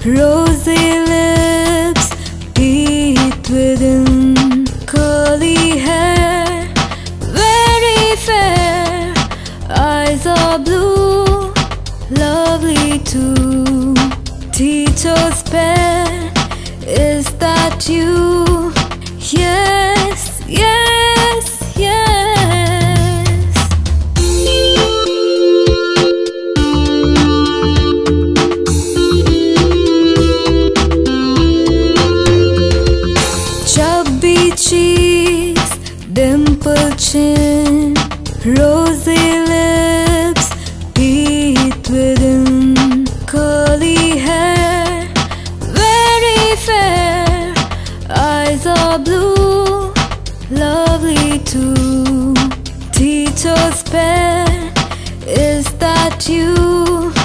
Rosy lips, teeth within, curly hair, very fair, eyes are blue, lovely too. Teacher's pet, is that you? Yes, yes, yes. Chubby cheeks, dimpled chin, rosy lips, teeth within, curly hair, very fair, eyes are blue, lovely too. Teacher's pet, is that you?